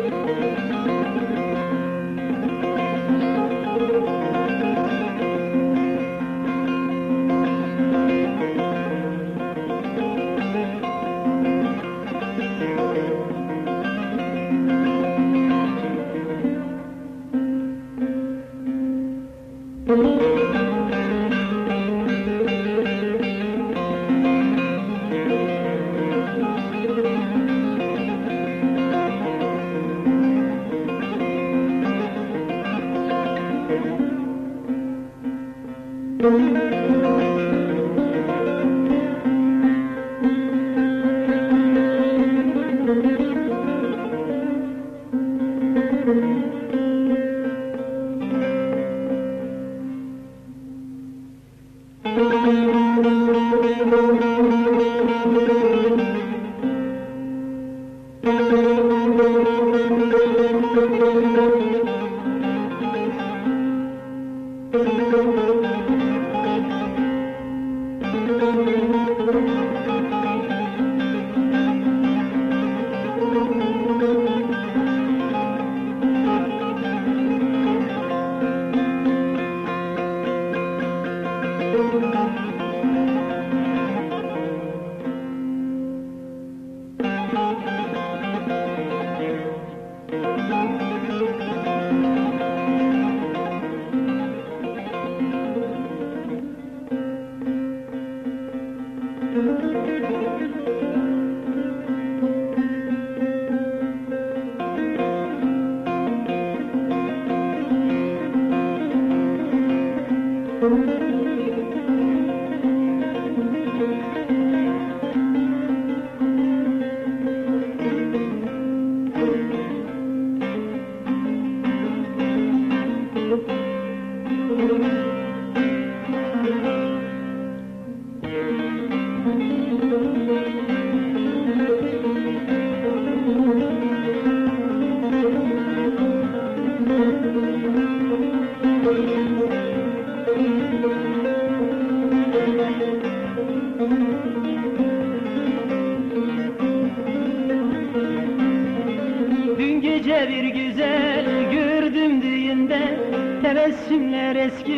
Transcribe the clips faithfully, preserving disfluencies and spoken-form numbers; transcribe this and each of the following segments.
Dün gece bir güzel gördüm düğünde, tebessümler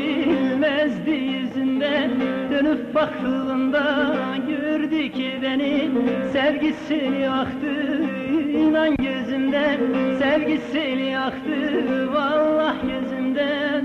eskimezdi yüzünde. Dönüp baktığında gördü ki beni, sevgisini aktı inan gözümden. Sevgisini aktı vallahi gözümden.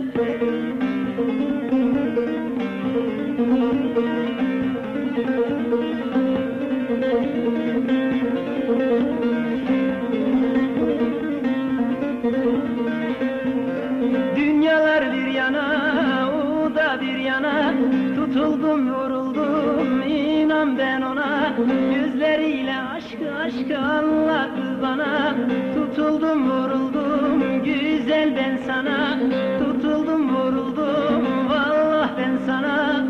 Dünyalar bir yana, o da bir yana, tutuldum yoruldum inan ben ona. Gözleriyle aşkı aşkı anlattı bana. Tutuldum yoruldum güzel ben sana. Tutuldum yoruldum vallahi ben sana.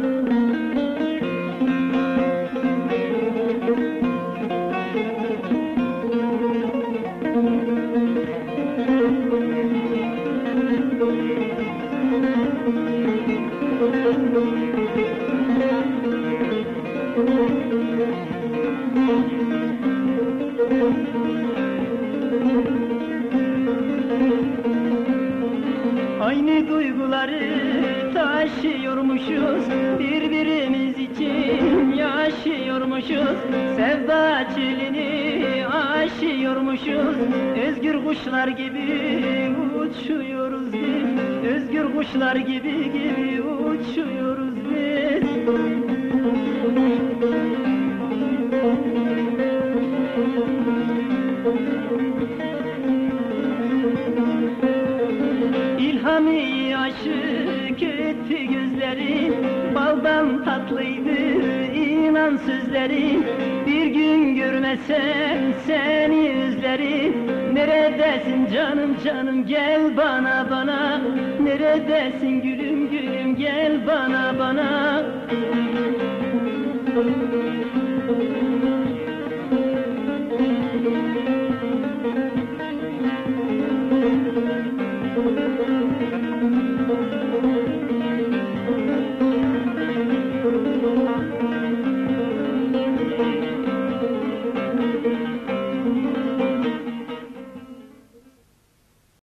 Aynı duyguları taşıyormuşuz, birbirimiz için yaşıyormuşuz. Sevda çölünü aşıyormuşuz, özgür kuşlar gibi uçuyoruz biz. Özgür kuşlar gibi gibi uçuyoruz biz. İlhami aşık etti gözleri, baldan tatlıydı inan sözleri. Bir gün görmesen seni özlerim. Neredesin canım canım gel bana bana. Neredesin gülüm gülüm gel bana bana.